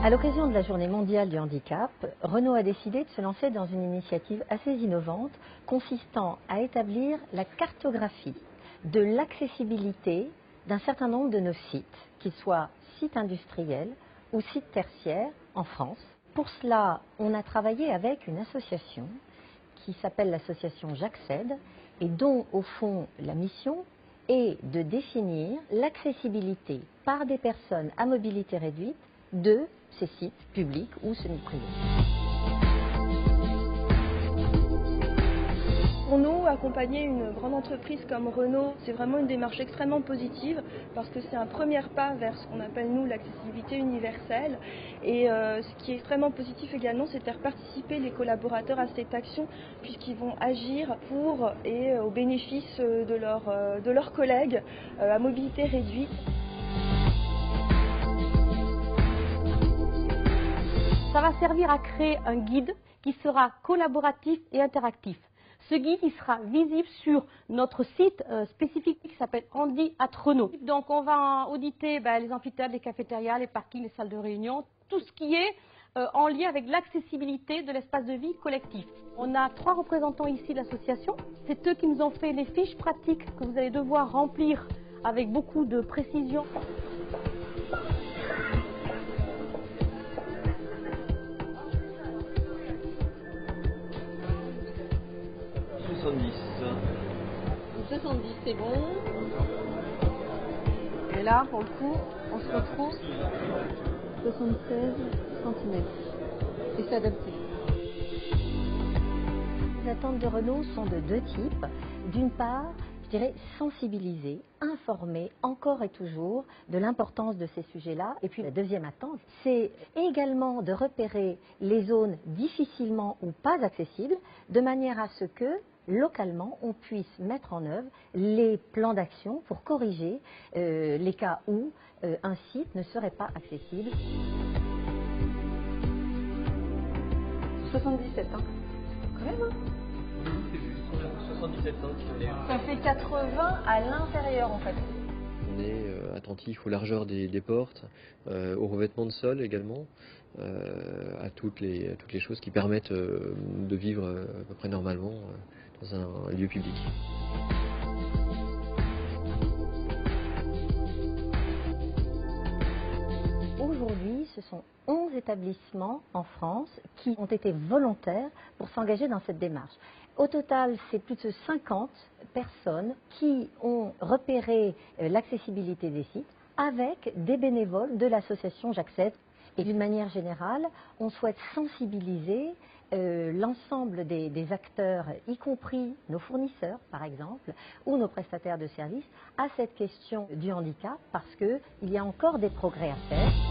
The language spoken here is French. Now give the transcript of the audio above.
À l'occasion de la Journée mondiale du handicap, Renault a décidé de se lancer dans une initiative assez innovante consistant à établir la cartographie de l'accessibilité d'un certain nombre de nos sites, qu'ils soient sites industriels ou sites tertiaires en France. Pour cela, on a travaillé avec une association qui s'appelle l'association J'accède et dont, au fond, la mission est de définir l'accessibilité par des personnes à mobilité réduite de ces sites publics ou semi-privés. Pour nous, accompagner une grande entreprise comme Renault, c'est vraiment une démarche extrêmement positive parce que c'est un premier pas vers ce qu'on appelle nous l'accessibilité universelle. Et ce qui est extrêmement positif également, c'est de faire participer les collaborateurs à cette action puisqu'ils vont agir pour et au bénéfice de leurs collègues à mobilité réduite. Ça va servir à créer un guide qui sera collaboratif et interactif. Ce guide il sera visible sur notre site spécifique qui s'appelle Handi at Renault. Donc on va auditer les amphithéâtres, les cafétérias, les parkings, les salles de réunion, tout ce qui est en lien avec l'accessibilité de l'espace de vie collectif. On a 3 représentants ici de l'association. C'est eux qui nous ont fait les fiches pratiques que vous allez devoir remplir avec beaucoup de précision. « 70, c'est bon. » Et là, pour le coup, on se retrouve 76 cm. Et c'est adapté. Les attentes de Renault sont de 2 types. D'une part, je dirais sensibiliser, informer encore et toujours de l'importance de ces sujets-là. Et puis la deuxième attente, c'est également de repérer les zones difficilement ou pas accessibles, de manière à ce que localement, on puisse mettre en œuvre les plans d'action pour corriger les cas où un site ne serait pas accessible. 77 ans. Quand même, hein. C'est juste, 77 ans. Ça fait 80 à l'intérieur en fait. On est attentif aux largeurs des portes, au revêtement de sol également, à toutes les choses qui permettent de vivre à peu près normalement dans un lieu public. Aujourd'hui, ce sont 11 établissements en France qui ont été volontaires pour s'engager dans cette démarche. Au total, c'est plus de 50 personnes qui ont repéré l'accessibilité des sites avec des bénévoles de l'association J'accède. Et d'une manière générale, on souhaite sensibiliser l'ensemble des acteurs, y compris nos fournisseurs par exemple, ou nos prestataires de services, à cette question du handicap parce qu'il y a encore des progrès à faire.